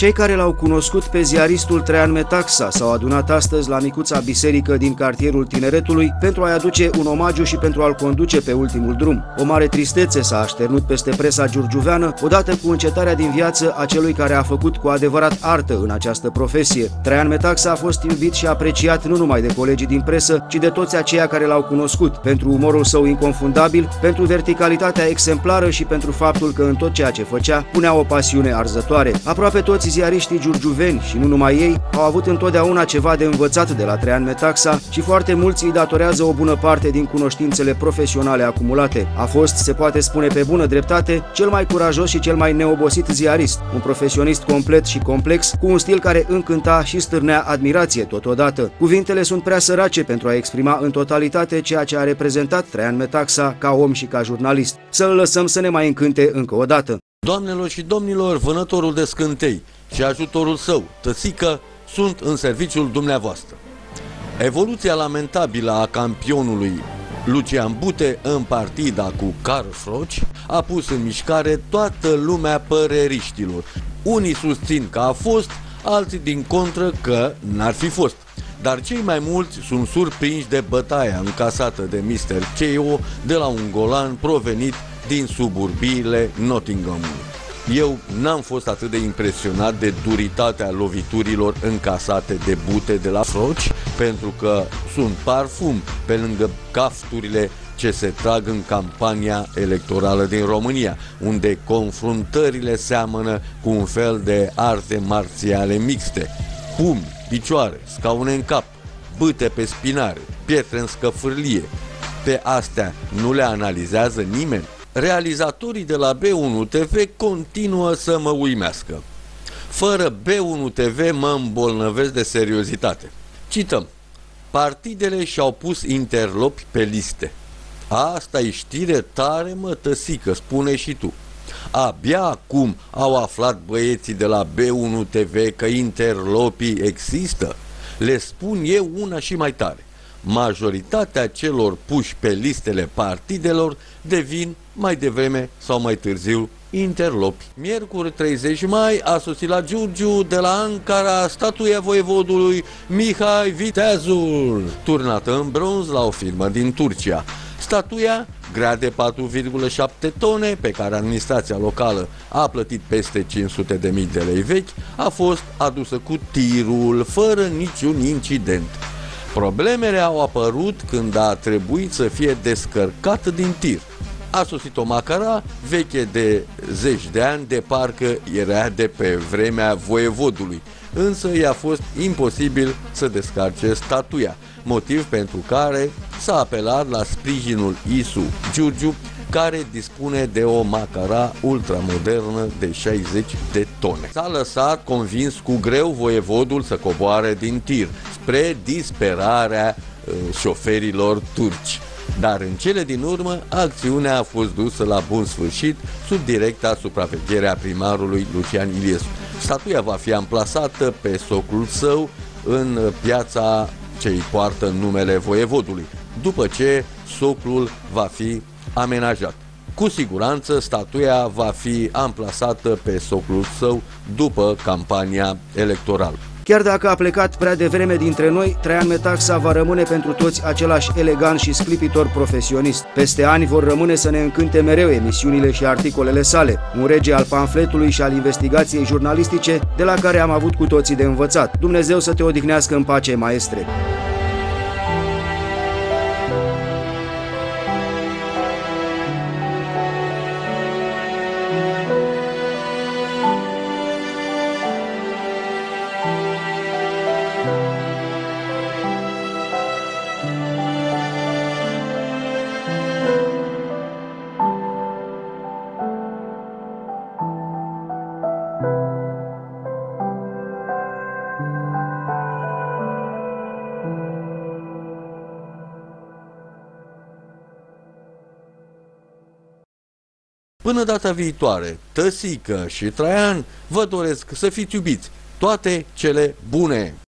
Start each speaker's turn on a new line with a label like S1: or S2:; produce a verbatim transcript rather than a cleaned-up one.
S1: Cei care l-au cunoscut pe ziaristul Traian Metaxa s-au adunat astăzi la micuța biserică din cartierul Tineretului pentru a-i aduce un omagiu și pentru a-l conduce pe ultimul drum. O mare tristețe s-a așternut peste presa giurgiuveană odată cu încetarea din viață a celui care a făcut cu adevărat artă în această profesie. Traian Metaxa a fost iubit și apreciat nu numai de colegii din presă, ci de toți aceia care l-au cunoscut, pentru umorul său inconfundabil, pentru verticalitatea exemplară și pentru faptul că în tot ceea ce făcea punea o pasiune arzătoare. Aproape toți ziariștii giurgiuveni și nu numai ei au avut întotdeauna ceva de învățat de la Traian Metaxa și foarte mulți îi datorează o bună parte din cunoștințele profesionale acumulate. A fost, se poate spune pe bună dreptate, cel mai curajos și cel mai neobosit ziarist, un profesionist complet și complex, cu un stil care încânta și stârnea admirație totodată. Cuvintele sunt prea sărace pentru a exprima în totalitate ceea ce a reprezentat Traian Metaxa ca om și ca jurnalist. Să-l lăsăm să ne mai încânte încă o dată.
S2: Doamnelor și domnilor, vânătorul de scântei și ajutorul său, tățică, sunt în serviciul dumneavoastră. Evoluția lamentabilă a campionului Lucian Bute în partida cu Carl Froci a pus în mișcare toată lumea păreriștilor. Unii susțin că a fost, alții din contră că n-ar fi fost. Dar cei mai mulți sunt surprinși de bătaia încasată de mister Cheo de la un golan provenit din suburbiile Nottinghamului. Eu n-am fost atât de impresionat de duritatea loviturilor încasate de Bute de la Froci, pentru că sunt parfum pe lângă cafturile ce se trag în campania electorală din România, unde confruntările seamănă cu un fel de arte marțiale mixte. Pumni, picioare, scaune în cap, bâte pe spinare, pietre în scăfârlie. Pe astea nu le analizează nimeni. Realizatorii de la B unu T V continuă să mă uimească. Fără B unu T V mă îmbolnăvesc de seriozitate. Cităm: partidele și-au pus interlopi pe liste. Asta e știre tare, mă, tăsică, spune și tu. Abia acum au aflat băieții de la B unu T V că interlopii există. Le spun eu una și mai tare. Majoritatea celor puși pe listele partidelor devin mai devreme sau mai târziu interlopi. Miercuri treizeci mai a sosit la Giurgiu de la Ankara statuia voievodului Mihai Viteazul, turnată în bronz la o firmă din Turcia. Statuia, grea de patru virgulă șapte tone, pe care administrația locală a plătit peste cinci sute de mii de lei vechi, a fost adusă cu tirul, fără niciun incident. Problemele au apărut când a trebuit să fie descărcată din tir. A sosit o macara veche de zeci de ani, de parcă era de pe vremea voievodului, însă i-a fost imposibil să descarce statuia, motiv pentru care s-a apelat la sprijinul I S U Giurgiu, care dispune de o macara ultramodernă de șaizeci de tone. S-a lăsat convins cu greu voievodul să coboare din tir, spre disperarea uh, șoferilor turci. Dar în cele din urmă, acțiunea a fost dusă la bun sfârșit sub directa supraveghere a primarului Lucian Iliescu. Statuia va fi amplasată pe socul său în piața ce îi poartă numele voievodului, după ce socul va fi amenajat. Cu siguranță statuia va fi amplasată pe socul său după campania electorală.
S1: Chiar dacă a plecat prea devreme dintre noi, Traian Metaxa va rămâne pentru toți același elegant și sclipitor profesionist. Peste ani vor rămâne să ne încânte mereu emisiunile și articolele sale, un rege al pamfletului și al investigației jurnalistice de la care am avut cu toții de învățat. Dumnezeu să te odihnească în pace, maestre!
S2: Până data viitoare, Tăsică și Traian vă doresc să fiți iubiți, toate cele bune!